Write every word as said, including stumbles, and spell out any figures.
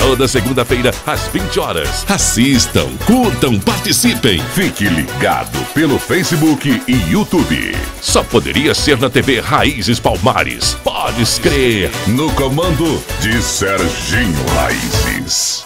Toda segunda-feira, às vinte horas. Assistam, curtam, participem. Fique ligado pelo Facebook e YouTube. Só poderia ser na T V Raízes Palmares. Podes crer. No comando de Serginho Raízes.